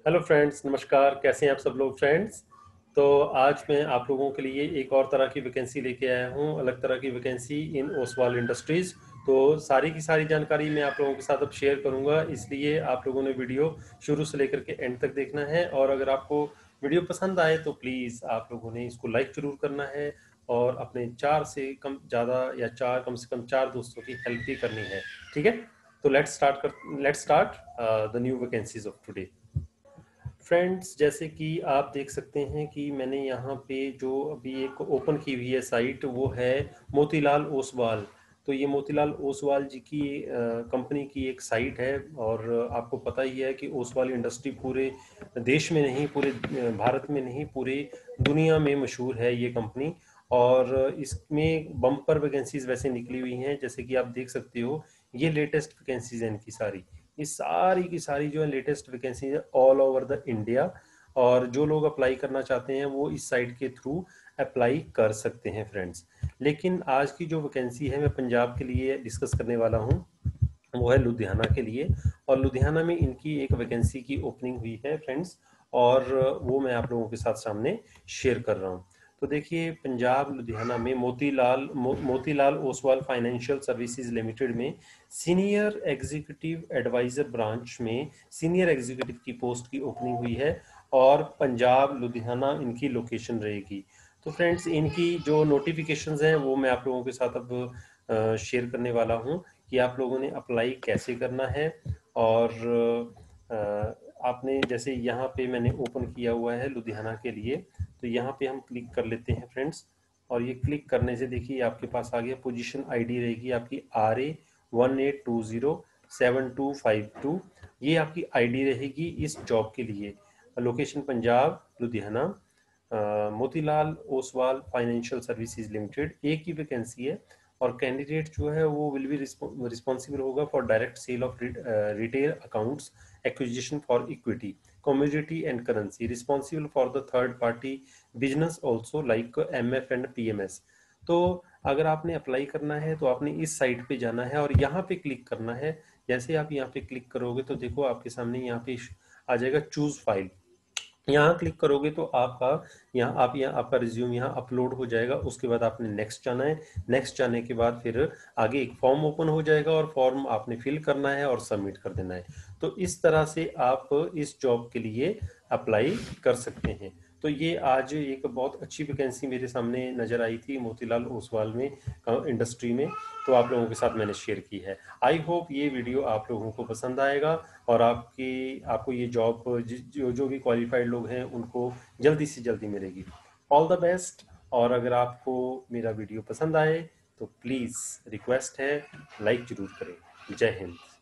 Hello friends, नमस्कार। कैसे हैं आप सब लोग फ्रेंड्स? तो आज मैं आप लोगों के लिए एक और तरह की वैकेंसी लेके आया हूँ, अलग तरह की वैकेंसी इन ओसवाल इंडस्ट्रीज़। तो सारी की सारी जानकारी मैं आप लोगों के साथ अब शेयर करूँगा, इसलिए आप लोगों ने वीडियो शुरू से लेकर के एंड तक देखना है। और अगर आपको वीडियो पसंद आए तो प्लीज़ आप लोगों ने इसको लाइक ज़रूर करना है और अपने 4 से कम ज़्यादा या 4 कम से कम 4 दोस्तों की हेल्प भी करनी है। ठीक है? तो let's start the new vacancies of today. Friends, जैसे कि आप देख सकते हैं कि मैंने यहाँ पे जो अभी एक ओपन की हुई है साइट, वो है मोतीलाल ओसवाल। तो ये मोतीलाल ओसवाल जी की कंपनी की एक साइट है। और आपको पता ही है कि ओसवाल इंडस्ट्री पूरे देश में नहीं, पूरे भारत में नहीं, पूरी दुनिया में मशहूर है ये कंपनी। और इसमें बम्पर वैकेंसीज वैसे निकली हुई हैं, जैसे कि आप देख सकते हो। ये लेटेस्ट वैकेंसीज हैं इनकी सारी। ये सारी की सारी जो है लेटेस्ट वैकेंसी है ऑल ओवर द इंडिया। और जो लोग अप्लाई करना चाहते हैं वो इस साइट के थ्रू अप्लाई कर सकते हैं फ्रेंड्स। लेकिन आज की जो वैकेंसी है मैं पंजाब के लिए डिस्कस करने वाला हूँ, वो है लुधियाना के लिए। और लुधियाना में इनकी एक वैकेंसी की ओपनिंग हुई है फ्रेंड्स। और वो मैं आप लोगों के साथ सामने शेयर कर रहा हूँ। तो देखिए, पंजाब लुधियाना में Motilal Oswal financial services limited में सीनियर एग्जीक्यूटिव एडवाइजर ब्रांच में सीनियर एग्जीक्यूटिव की पोस्ट की ओपनिंग हुई है। और पंजाब लुधियाना इनकी लोकेशन रहेगी। तो फ्रेंड्स, इनकी जो नोटिफिकेशंस हैं वो मैं आप लोगों के साथ अब शेयर करने वाला हूँ कि आप लोगों ने अप्लाई कैसे करना है। और आपने जैसे यहाँ पे मैंने ओपन किया हुआ है लुधियाना के लिए, तो यहाँ पे हम क्लिक कर लेते हैं फ्रेंड्स। और ये क्लिक करने से देखिए आपके पास आ गया, पोजीशन आईडी रहेगी आपकी RA18207252। ये आपकी आईडी रहेगी इस जॉब के लिए। Location Punjab Ludhiana, Motilal Oswal financial services limited, एक ही वैकेंसी है। और कैंडिडेट जो है वो विल बी रिस्पॉन्सिबल होगा for direct sale of retail accounts, acquisition for equity, commodity and currency, responsible for the third party business also like MF and PMS। तो अगर आपने अप्लाई करना है तो आपने इस साइट पे जाना है और यहाँ पे क्लिक करना है। जैसे आप यहाँ पे क्लिक करोगे तो देखो आपके सामने यहाँ पे आ जाएगा चूज फाइल। यहाँ क्लिक करोगे तो आपका यहाँ आपका रिज्यूम यहाँ अपलोड हो जाएगा। उसके बाद आपने नेक्स्ट जाना है। नेक्स्ट जाने के बाद फिर आगे एक फॉर्म ओपन हो जाएगा और फॉर्म आपने फिल करना है और सबमिट कर देना है। तो इस तरह से आप इस जॉब के लिए अप्लाई कर सकते हैं। तो ये आज एक बहुत अच्छी वैकेंसी मेरे सामने नजर आई थी मोतीलाल ओसवाल में, इंडस्ट्री में। तो आप लोगों के साथ मैंने शेयर की है। आई होप ये वीडियो आप लोगों को पसंद आएगा और आपको ये जॉब जो जो भी क्वालिफाइड लोग हैं उनको जल्दी से जल्दी मिलेगी। All the best. और अगर आपको मेरा वीडियो पसंद आए तो प्लीज़ रिक्वेस्ट है, लाइक जरूर करें। जय हिंद।